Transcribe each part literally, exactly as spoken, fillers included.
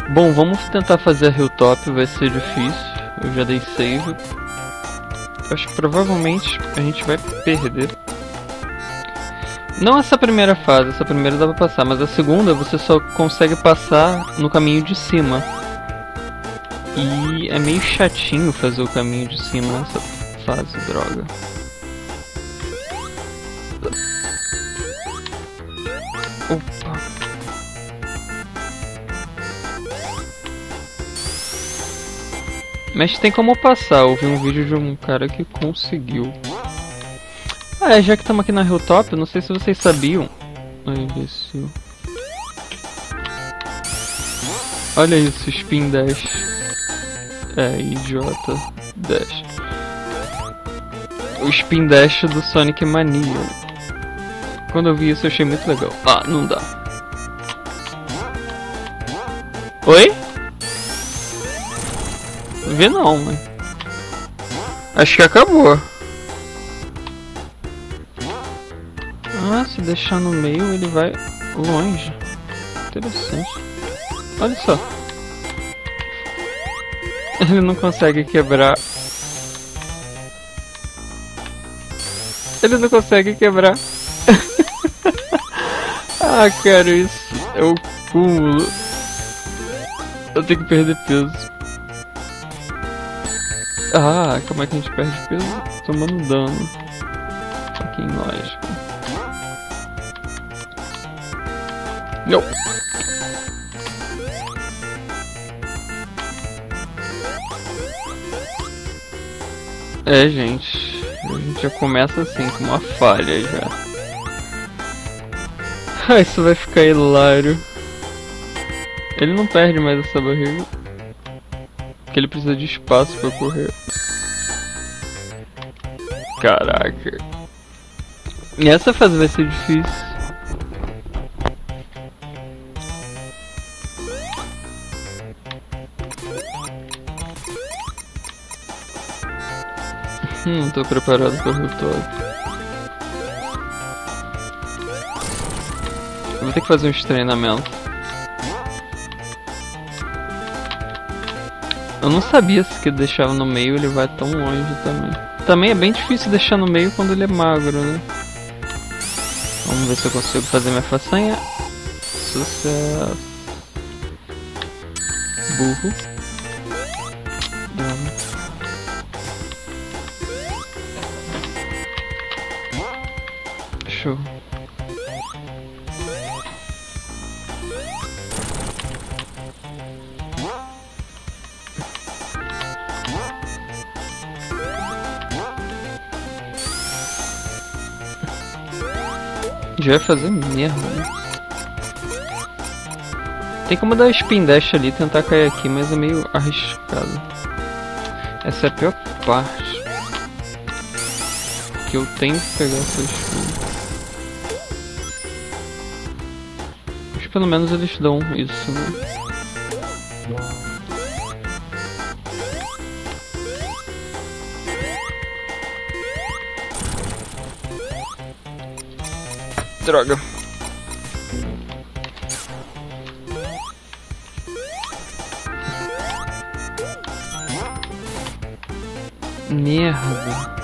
Bom, vamos tentar fazer a Hilltop, vai ser difícil. Eu já dei save. Acho que provavelmente a gente vai perder. Não essa primeira fase, essa primeira dá pra passar, mas a segunda você só consegue passar no caminho de cima. E é meio chatinho fazer o caminho de cima nessa fase, droga. Opa. Mas tem como passar, eu vi um vídeo de um cara que conseguiu. Ah, é, já que estamos aqui na Hilltop, não sei se vocês sabiam. Ai, imbecil. Olha isso, Spin Dash. É, idiota. Dash. O Spin Dash do Sonic Mania. Quando eu vi isso eu achei muito legal. Ah, não dá. Oi? Vê não, mano. Acho que acabou. Ah, se deixar no meio ele vai longe. Interessante. Olha só. Ele não consegue quebrar. Ele não consegue quebrar. Ah, cara, isso é o cúmulo. Eu tenho que perder peso. Ah, como é que a gente perde peso? Tomando dano. Fucking lógico. Não. É, gente. A gente já começa assim, com uma falha já. Ah, isso vai ficar hilário. Ele não perde mais essa barriga. Porque ele precisa de espaço pra correr. Caraca. E essa fase vai ser difícil. Hum, não tô preparado pra Hilltop. Eu vou ter que fazer uns treinamentos. Eu não sabia se que deixava no meio ele vai tão longe também. Também é bem difícil deixar no meio quando ele é magro, né? Vamos ver se eu consigo fazer minha façanha. Sucesso. Burro. Droga. Show. Já vai fazer merda, né? Tem como dar spin dash ali e tentar cair aqui, mas é meio arriscado. Essa é a pior parte. Que eu tenho que pegar essa spin. Mas pelo menos eles dão isso, né? Droga. Merda.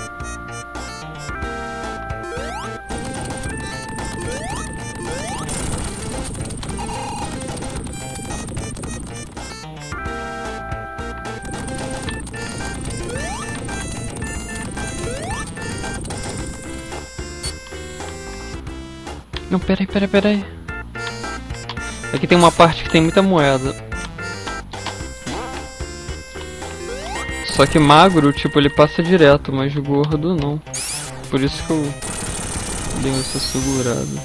Não, peraí, peraí, peraí. Aqui tem uma parte que tem muita moeda. Só que magro, tipo, ele passa direto, mas gordo não. Por isso que eu dei essa segurada.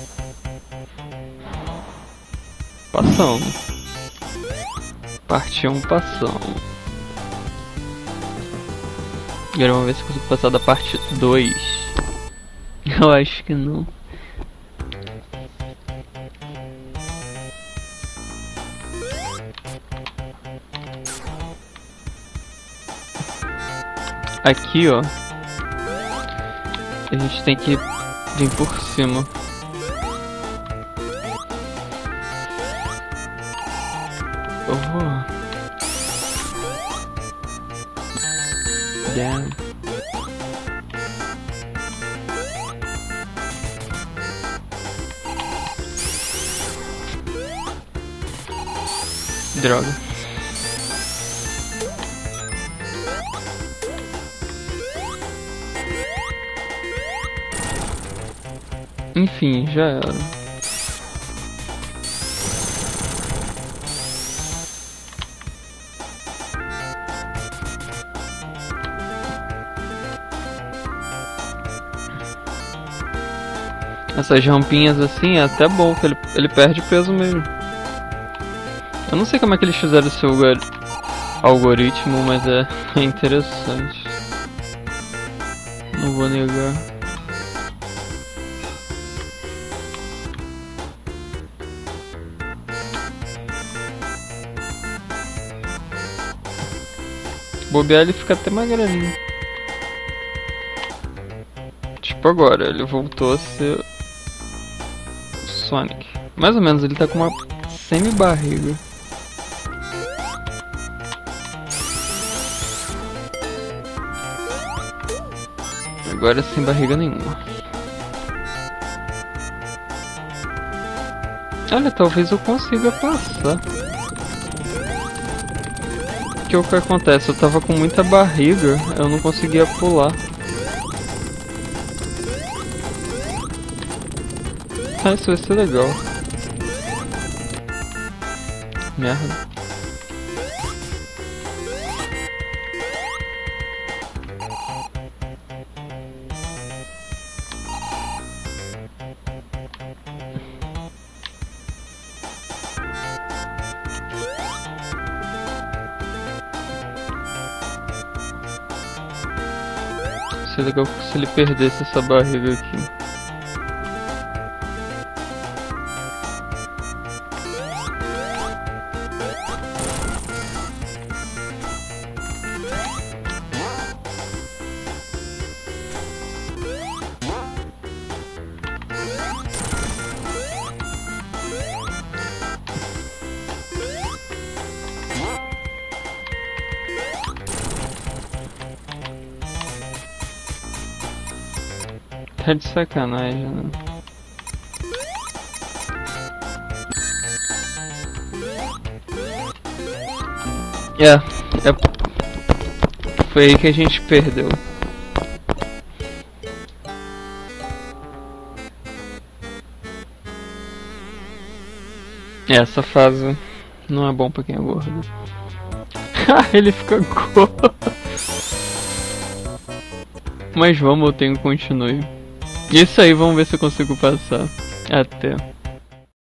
Passamos. Parte um, passamos. Agora vamos ver se eu consigo passar da parte dois. Eu acho que não. Aqui, ó, a gente tem que vir por cima. Oh. Damn. Droga. Enfim, já era. Essas rampinhas assim é até bom, que ele, ele perde peso mesmo. Eu não sei como é que eles fizeram esse algoritmo, mas é, é interessante. Não vou negar. Bobear, ele fica até magrelinho. Tipo agora, ele voltou a ser Sonic. Mais ou menos, ele tá com uma semi-barriga. Agora sem barriga nenhuma. Olha, talvez eu consiga passar. Que o que acontece? Eu tava com muita barriga, eu não conseguia pular. Ah, isso vai ser legal. Merda. Seria legal se ele perdesse essa barriga aqui. Tá de sacanagem, né? É, é... Foi aí que a gente perdeu. Essa fase não é bom pra quem é gordo. Ele fica gordo. Mas vamos, eu tenho que continuar. Isso aí, vamos ver se eu consigo passar. Até.